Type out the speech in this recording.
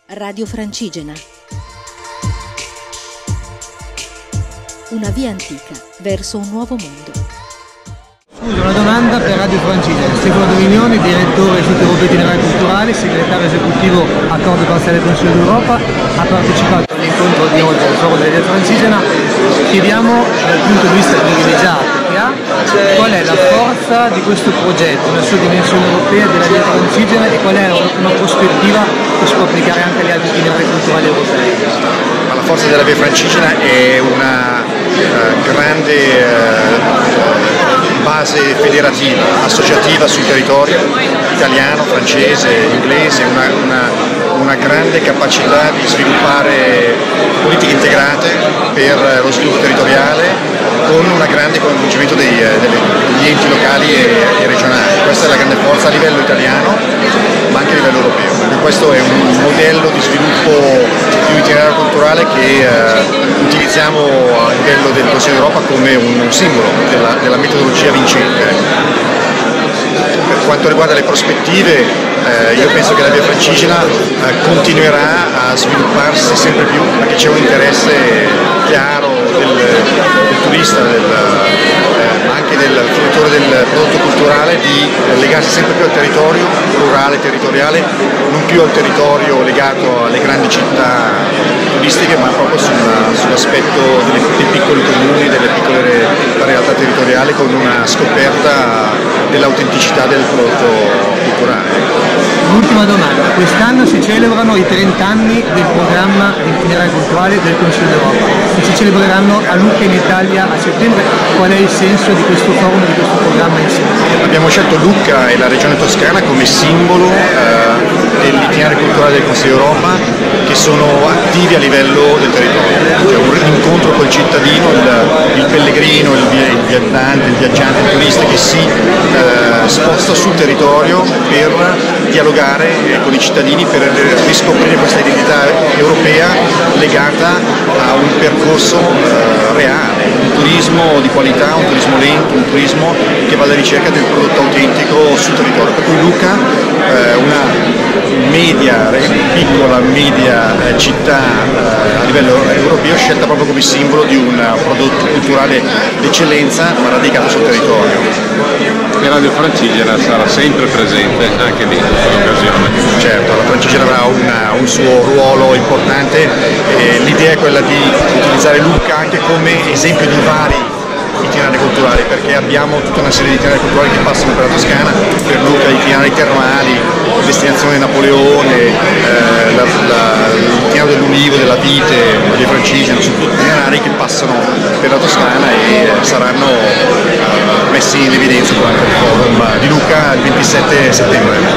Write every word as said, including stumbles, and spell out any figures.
Radio Francigena. Una via antica verso un nuovo mondo. Scusa, una domanda per Radio Francigena. Stefano Domignoni, direttore Istituto Europeo di Itinerari Culturali, segretario esecutivo Accordo Parziale del Consiglio d'Europa, ha partecipato all'incontro di oggi al Foro della Francigena. Chiediamo dal punto di vista privilegiato che ha qual è la forza di questo progetto, la sua dimensione europea della via Francigena e qual è una prospettiva che si può applicare anche agli altri itinerari culturali europei. Ma la forza della via Francigena è una uh, grande uh, base federativa, associativa sul territorio italiano, francese, inglese, una, una, una grande capacità di sviluppare politiche integrate per lo sviluppo territoriale con un grande coinvolgimento dei, degli enti locali e, e regionali. Questa è la grande forza a livello italiano ma anche a livello europeo, perché questo è un modello di sviluppo di un itinerario culturale che eh, utilizziamo a livello del Consiglio d'Europa come un, un simbolo della, della metodologia vincente. Per quanto riguarda le prospettive, eh, io penso che la via Francigena eh, continuerà a svilupparsi sempre più, perché c'è un interesse chiaro del, del turista, del, eh, ma anche del fruitore del prodotto culturale di eh, legarsi sempre più al territorio rurale, territoriale, non più al territorio legato alle grandi città turistiche, ma proprio sulla, sull'aspetto dei, dei piccoli comuni, delle piccole realtà territoriali, con una scoperta dell'autenticità del prodotto culturale. L'ultima domanda, quest'anno si celebrano i trenta anni del programma di itinerari culturali del Consiglio d'Europa e si celebreranno a Lucca in Italia a settembre. Qual è il senso di questo forum, di questo programma insieme? Abbiamo scelto Lucca e la regione toscana come simbolo eh, dell'itinerario culturale del Consiglio d'Europa, che sono attivi a livello del territorio, cioè un incontro col cittadino, il, il pellegrino, il, il viandante, il viaggiante, il turista che si eh, sposta sul territorio per dialogare con i cittadini, per riscoprire questa identità europea legata a un percorso eh, reale, un turismo di qualità, un turismo lento, un turismo che va alla ricerca del prodotto autentico sul territorio. Per cui Lucca, eh, una media, piccola media eh, città eh, a livello europeo, scelta proprio come simbolo di un prodotto culturale d'eccellenza ma radicato sul territorio. E Radio Francigena sarà sempre presente anche lì in quell'occasione. Certo, la Francigena avrà una, un suo ruolo importante e l'idea è quella di utilizzare Lucca anche come esempio di vari itinerari culturali, perché abbiamo tutta una serie di itinerari culturali che passano per la Toscana, per Lucca itinerari termali, destinazione Napoleone, eh, la, la, l'itinerario dell'ulivo, della vite, di Francigena, sono tutti itinerari che passano per la Toscana e saranno eh, messi in evidenza durante il forum di Lucca il ventisette settembre.